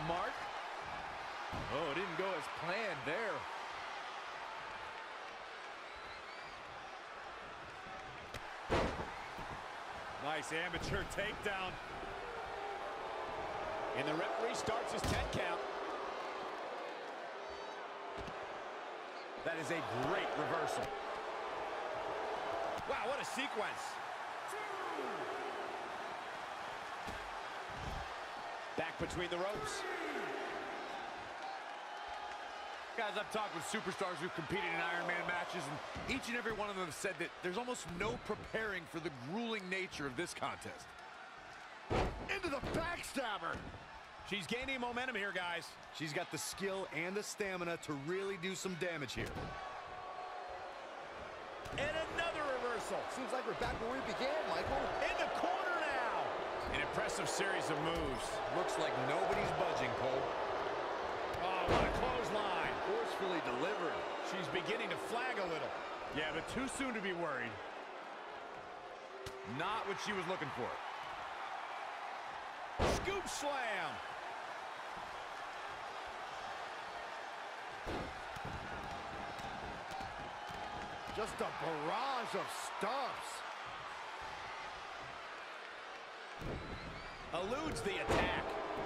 mark. Oh, it didn't go as planned there. Nice amateur takedown. And the referee starts his 10 count. That is a great reversal. Wow, what a sequence. Back between the ropes. Guys, I've talked with superstars who've competed in Iron Man matches, and each and every one of them have said that there's almost no preparing for the grueling nature of this contest. Into the backstabber. She's gaining momentum here, guys. She's got the skill and the stamina to really do some damage here. And another reversal. Seems like we're back where we began, Michael. In the corner now. An impressive series of moves. Looks like nobody's budging, Cole. Oh, what a clothesline. Forcefully delivered. She's beginning to flag a little. Yeah, but too soon to be worried. Not what she was looking for. Scoop slam. Just a barrage of stomps. Eludes the attack.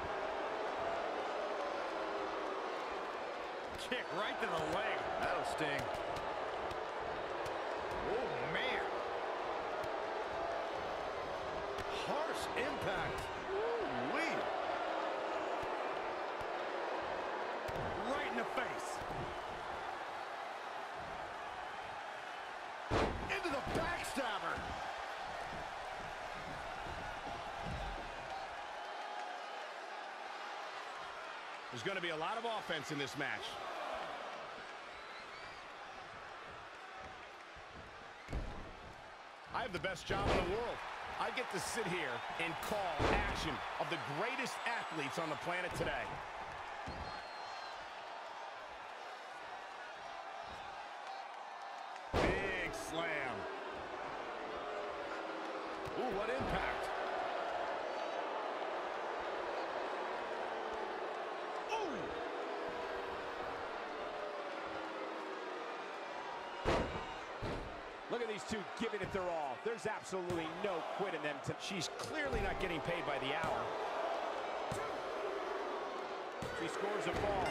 Kick right to the leg. That'll sting. Oh, man. Harsh impact. Ooh-wee. Right in the face. Into the backstabber. There's going to be a lot of offense in this match. I have the best job in the world. I get to sit here and call action of the greatest athletes on the planet today. Big slam. Ooh, what impact. Look at these two giving it their all. There's absolutely no quit in them. She's clearly not getting paid by the hour. She scores a ball.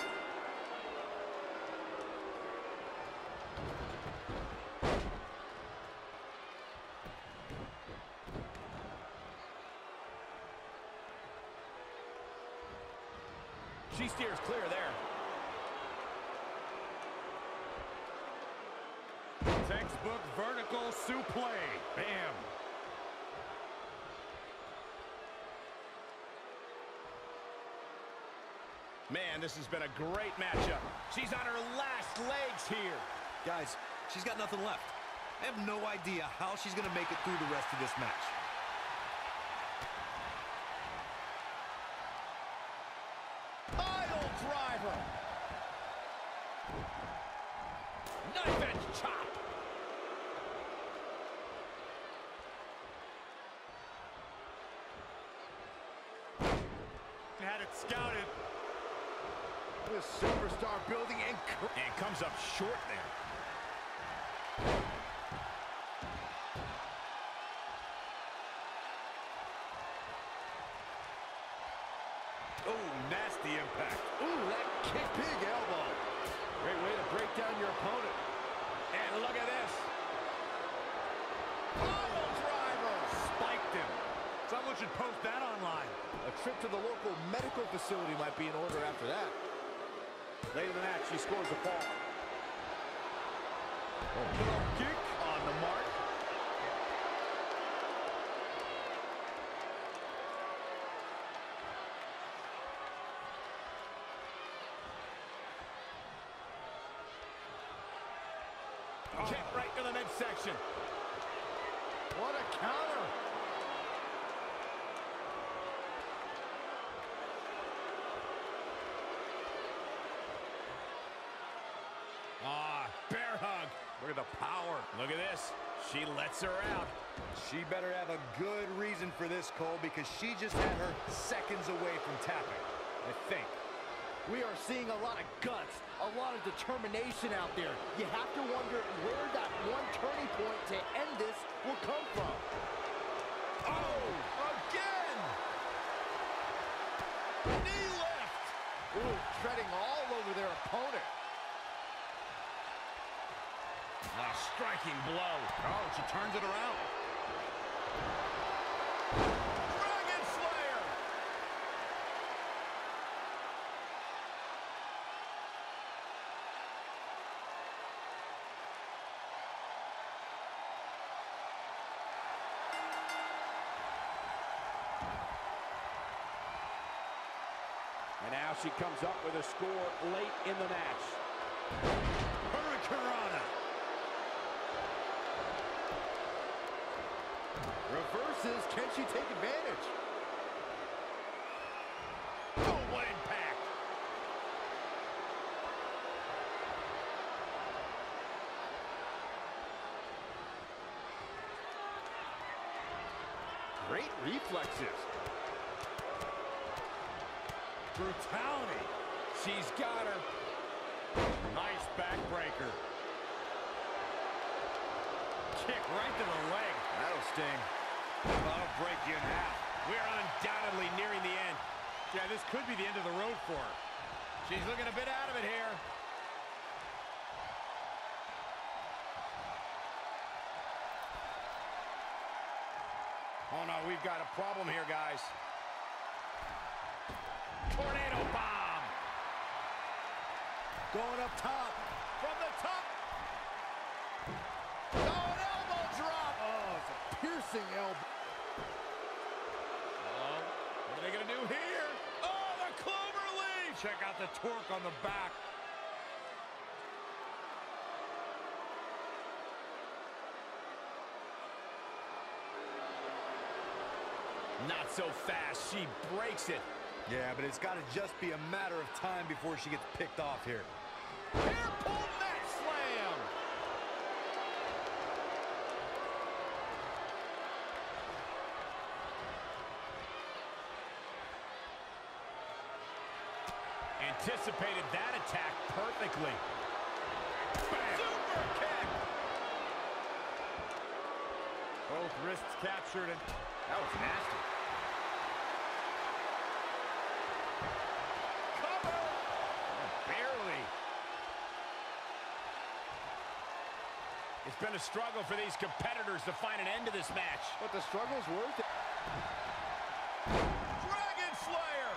She steers clear there. Textbook vertical suplex. Bam. Man, this has been a great matchup. She's on her last legs here. Guys, she's got nothing left. I have no idea how she's going to make it through the rest of this match. Pile driver. Knife edge chop. Had it scouted. This superstar building and comes up short there. Oh, nasty impact. ooh, that kick, big elbow. Great way to break down your opponent. And look at this. Pile driver. Spiked him. Someone should post that online. A trip to the local medical facility might be in order after that. Late in the match, she scores a fall. Oh, kick on the mark. Kick right to the midsection. What a counter. Bear hug. Look at the power. Look at this. She lets her out. She better have a good reason for this, Cole, because she just had her seconds away from tapping. I think. We are seeing a lot of guts, a lot of determination out there. You have to wonder where that one turning point to end this will come from. Oh, again! Knee lift! Ooh, treading all over their opponent. A striking blow. Oh, she turns it around. Dragon Slayer! And now she comes up with a score late in the match. Hurricanrana. Reverses, can she take advantage? Oh, what impact! Great reflexes. Brutality. She's got her. Nice backbreaker. Kick right to the leg. That'll sting. That'll break you in half. We're undoubtedly nearing the end. Yeah, this could be the end of the road for her. She's looking a bit out of it here. Oh no, we've got a problem here, guys. Tornado bomb. Going up top. From the top. Oh, an elbow drop. Oh, it's a piercing elbow. Oh, what are they going to do here? Oh, the clover leaf! Check out the torque on the back. Not so fast. She breaks it. Yeah, but it's got to just be a matter of time before she gets picked off here. Hair pull mat slam. Anticipated that attack perfectly. Bam. Super kick. Both wrists captured, and That was nasty. Cover. Barely. It's been a struggle for these competitors to find an end to this match. But the struggle's worth it. Dragon Slayer!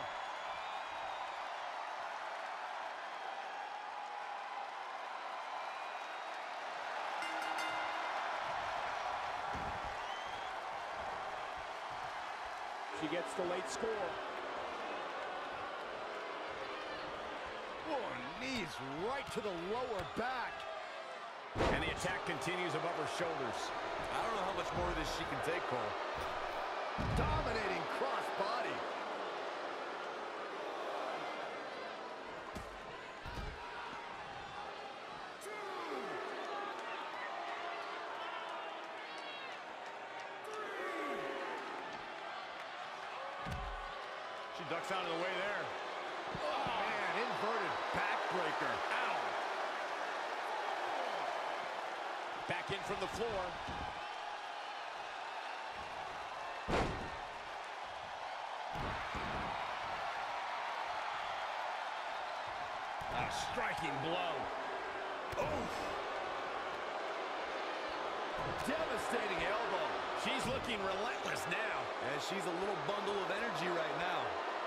She gets the late score. Oh, knees right to the lower back. And the attack continues above her shoulders. I don't know how much more of this she can take, Cole. Dominating cross-body. She ducks out of the way there. Oh, man, inverted backbreaker. Ow. Back in from the floor. A striking blow. Oof. Devastating elbow. She's looking relentless now. And she's a little bundle of energy right now.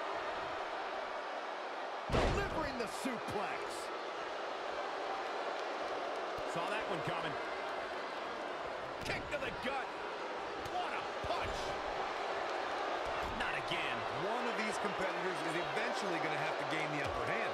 Delivering the suplex. Saw that one coming. Kick to the gut. What a punch. Not again. One of these competitors is eventually going to have to gain the upper hand.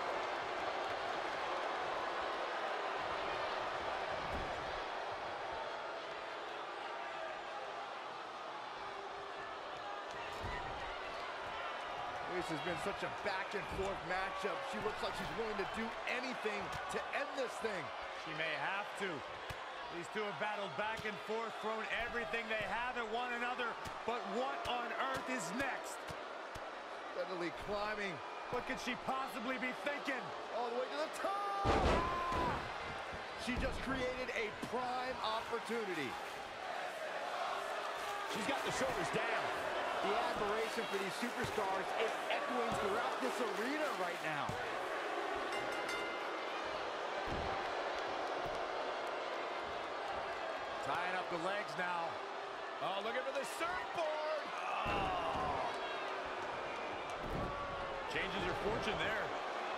This has been such a back-and-forth matchup. She looks like she's willing to do anything to end this thing. She may have to. These two have battled back and forth, thrown everything they have at one another. But what on earth is next? Steadily climbing What could she possibly be thinking? All the way to the top! She just created a prime opportunity. She's got the shoulders down. The admiration for these superstars is echoing throughout this arena right now. Tying up the legs now. Oh, looking for the surfboard. Oh. Changes her fortune there.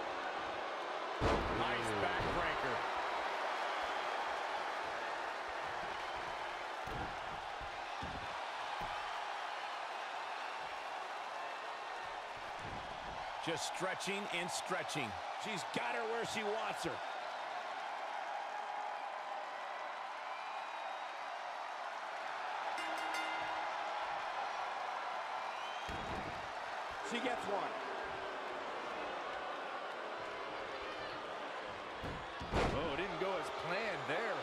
Nice backbreaker. Just stretching and stretching. She's got her where she wants her. She gets one. Oh, it didn't go as planned there.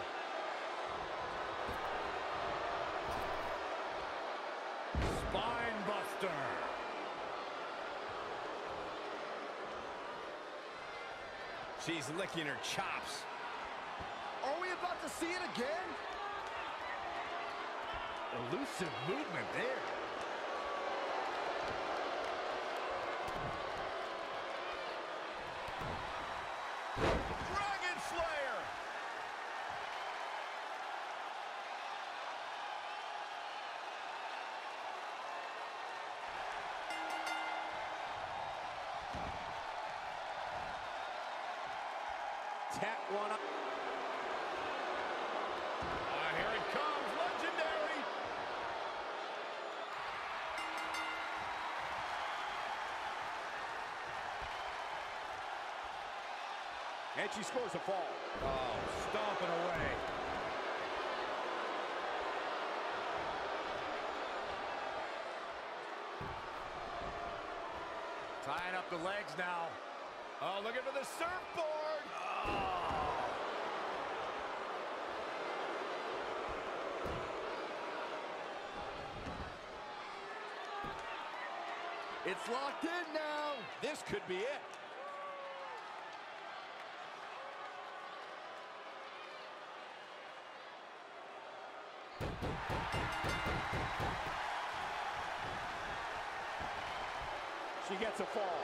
Spine buster. She's licking her chops. Are we about to see it again? Elusive movement there. Dragon Slayer! Tap one up. Here it comes, legendary! And she scores a fall. Oh, stomping away. Tying up the legs now. Oh, looking for the surfboard. Oh. It's locked in now. This could be it. She gets a fall.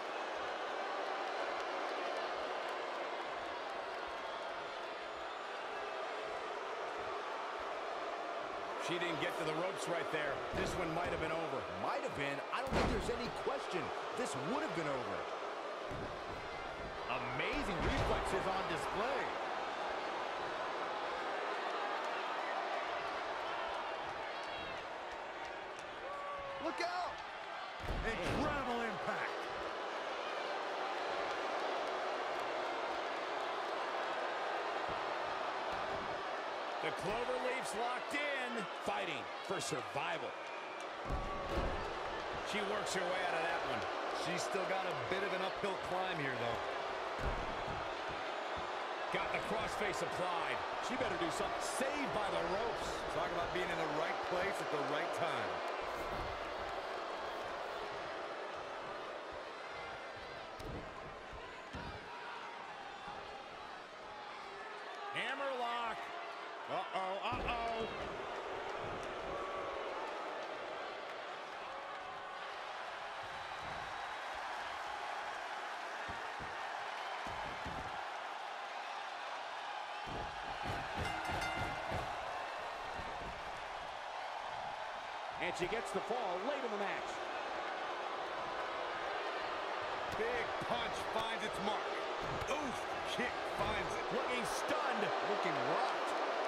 She didn't get to the ropes right there. This one might have been over. Might have been. I don't think there's any question. This would have been over. Amazing reflexes on display. Look out! Incredible impact. The clover leaf's locked in, fighting for survival. She works her way out of that one. She's still got a bit of an uphill climb here, though. Got the crossface applied. She better do something. Saved by the ropes. Talk about being in the right place at the right time. Hammerlock. Uh-oh, uh-oh. And she gets the fall late in the match. Big punch finds its mark. Oof, kick finds it. Looking stunned. Looking rocked.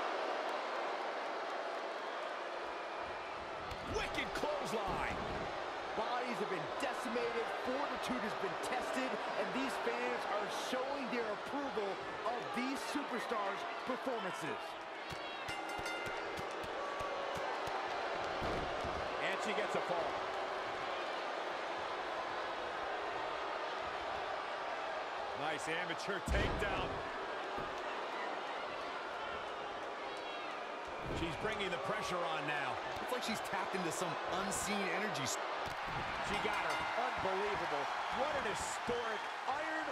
Wicked clothesline. Bodies have been decimated, fortitude has been tested, and these fans are showing their approval of these superstars' performances. And she gets a fall. Nice amateur takedown. She's bringing the pressure on now. It's like she's tapped into some unseen energy. She got her. Unbelievable. What an historic Iron